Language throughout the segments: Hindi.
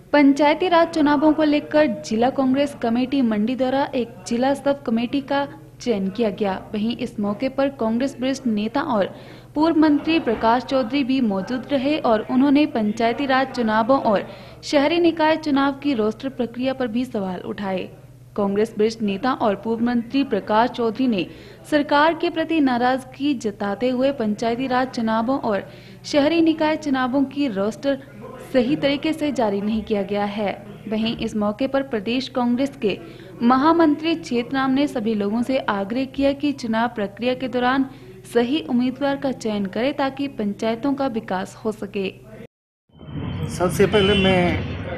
पंचायती राज चुनावों को लेकर जिला कांग्रेस कमेटी मंडी द्वारा एक जिला सब कमेटी का चयन किया गया। वहीं इस मौके पर कांग्रेस वरिष्ठ नेता और पूर्व मंत्री प्रकाश चौधरी भी मौजूद रहे और उन्होंने पंचायती राज चुनावों और शहरी निकाय चुनाव की रोस्टर प्रक्रिया पर भी सवाल उठाए। कांग्रेस वरिष्ठ नेता और पूर्व मंत्री प्रकाश चौधरी ने सरकार के प्रति नाराजगी जताते हुए पंचायती राज चुनावों और शहरी निकाय चुनावों की रोस्टर सही तरीके से जारी नहीं किया गया है। वहीं इस मौके पर प्रदेश कांग्रेस के महामंत्री चेतराम ने सभी लोगों से आग्रह किया कि चुनाव प्रक्रिया के दौरान सही उम्मीदवार का चयन करें ताकि पंचायतों का विकास हो सके। सबसे पहले मैं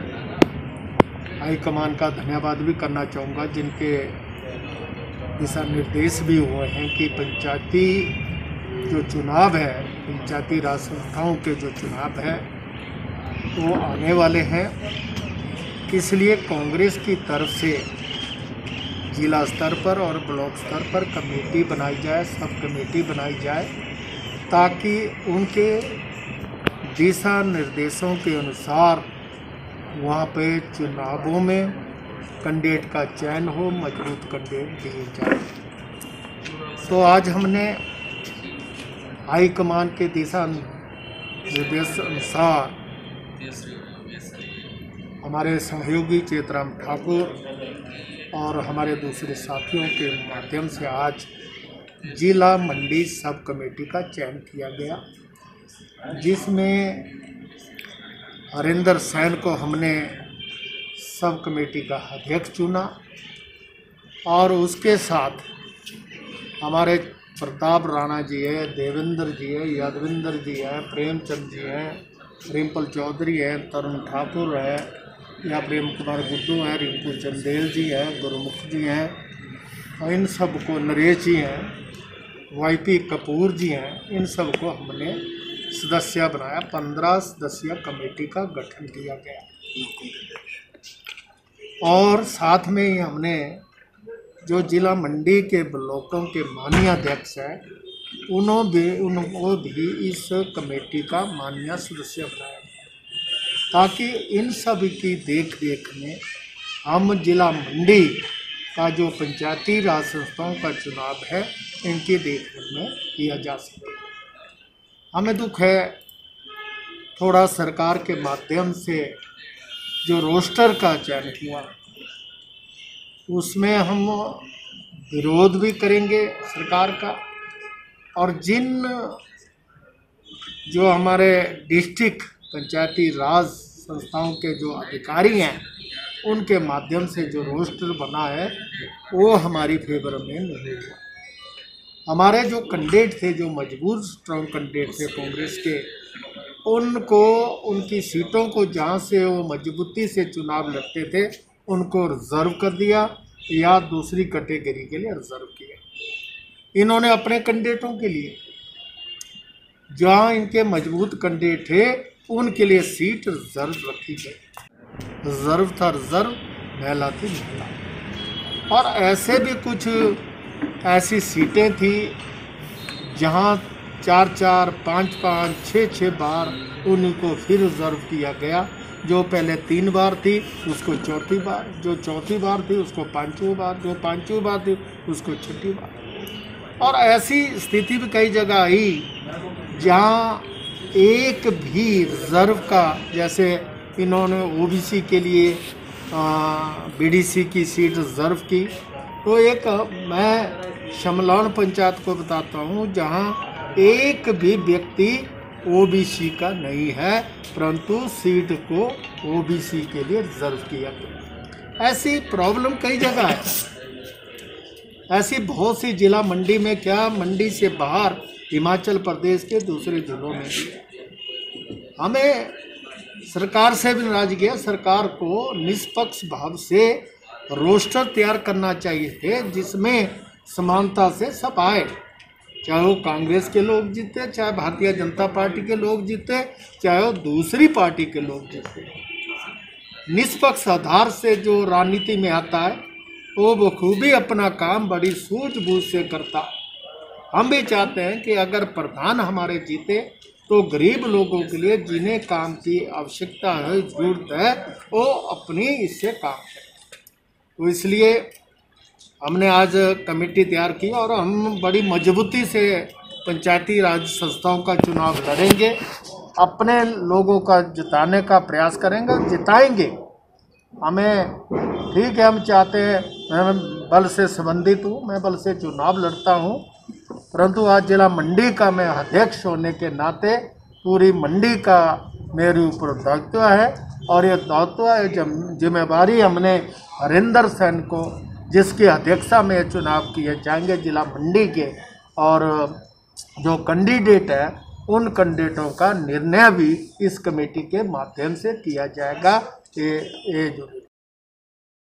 हाईकमान का धन्यवाद भी करना चाहूँगा, जिनके दिशा निर्देश भी हुए हैं कि पंचायती जो चुनाव है, पंचायती राज संस्थाओं के जो चुनाव है वो आने वाले हैं। इसलिए कांग्रेस की तरफ से जिला स्तर पर और ब्लॉक स्तर पर कमेटी बनाई जाए, सब कमेटी बनाई जाए, ताकि उनके दिशा निर्देशों के अनुसार वहाँ पे चुनावों में कैंडिडेट का चयन हो, मजबूत कैंडिडेट दिए जाए। तो आज हमने हाईकमान के दिशा निर्देश अनुसार हमारे सहयोगी चेतराम ठाकुर और हमारे दूसरे साथियों के माध्यम से आज जिला मंडी सब कमेटी का चयन किया गया, जिसमें हरिंदर सैन को हमने सब कमेटी का अध्यक्ष चुना और उसके साथ हमारे प्रताप राणा जी है, देवेंद्र जी है, यादविंदर जी है, प्रेमचंद जी हैं, रिंपल चौधरी है, तरुण ठाकुर है, या प्रेम कुमार गुड्डू है, रिंकू चंदेल जी हैं, गुरुमुख जी हैं, और इन सब को नरेश जी हैं, वाईपी कपूर जी हैं, इन सब को हमने सदस्य बनाया। 15 सदस्यीय कमेटी का गठन किया गया और साथ में ही हमने जो जिला मंडी के ब्लॉकों के माननीय अध्यक्ष हैं उनको भी इस कमेटी का माननीय सदस्य बनाया, ताकि इन सब की देख रेख में हम जिला मंडी का जो पंचायती राज संस्थाओं का चुनाव है इनकी देख रेख में किया जा सके। हमें दुख है, थोड़ा सरकार के माध्यम से जो रोस्टर का चयन हुआ उसमें हम विरोध भी करेंगे सरकार का, और जिन जो हमारे डिस्ट्रिक्ट पंचायती राज संस्थाओं के जो अधिकारी हैं उनके माध्यम से जो रोस्टर बना है वो हमारी फेवर में नहीं हुआ। हमारे जो कैंडिडेट थे, जो मजबूत स्ट्रॉन्ग कैंडिडेट थे कांग्रेस के, उनको उनकी सीटों को जहाँ से वो मजबूती से चुनाव लड़ते थे उनको रिजर्व कर दिया या दूसरी कैटेगरी के लिए रिजर्व किया। इन्होंने अपने कैंडिडेटों के लिए जहाँ इनके मजबूत कैंडिडेट थे उनके लिए सीट रिजर्व रखी गई। रिजर्व था रिजर्व, महिला थी महिला। और ऐसे भी कुछ ऐसी सीटें थी जहाँ 4-4, 5-5, 6-6 बार उनको फिर रिजर्व किया गया। जो पहले 3 बार थी उसको चौथी बार, जो चौथी बार थी उसको 5वीं बार, जो 5वीं बार थी उसको 6ठी बार। और ऐसी स्थिति भी कई जगह आई जहाँ एक भी रिजर्व का, जैसे इन्होंने ओबीसी के लिए बीडीसी की सीट रिजर्व की, तो एक मैं शमलान पंचायत को बताता हूँ जहाँ एक भी व्यक्ति ओबीसी का नहीं है, परंतु सीट को ओबीसी के लिए रिजर्व किया गया। ऐसी प्रॉब्लम कई जगह है, ऐसी बहुत सी जिला मंडी में, क्या मंडी से बाहर हिमाचल प्रदेश के दूसरे जिलों में भी। हमें सरकार से भी नाराजगी है। सरकार को निष्पक्ष भाव से रोस्टर तैयार करना चाहिए थे जिसमें समानता से सब आए, चाहे वो कांग्रेस के लोग जीते, चाहे भारतीय जनता पार्टी के लोग जीते, चाहे वो दूसरी पार्टी के लोग जीते। निष्पक्ष आधार से जो राजनीति में आता है वो बखूबी अपना काम बड़ी सूझबूझ से करता है। हम भी चाहते हैं कि अगर प्रधान हमारे जीते तो गरीब लोगों के लिए जिन्हें काम की आवश्यकता है, जरूरत है, वो अपनी इससे काम करें। तो इसलिए हमने आज कमेटी तैयार की और हम बड़ी मजबूती से पंचायती राज संस्थाओं का चुनाव लड़ेंगे, अपने लोगों का जिताने का प्रयास करेंगे, जिताएंगे। हमें ठीक है, हम चाहते हैं, मैं बल से संबंधित हूँ, मैं बल से चुनाव लड़ता हूँ, परंतु आज जिला मंडी का मैं अध्यक्ष होने के नाते पूरी मंडी का मेरे ऊपर दायित्व है और ये दायित्व है, जिम्मेवारी हमने हरिंदर सेन को, जिसकी अध्यक्षता में चुनाव किए जाएंगे जिला मंडी के, और जो कैंडिडेट है उन कैंडिडेटों का निर्णय भी इस कमेटी के माध्यम से किया जाएगा। ये जो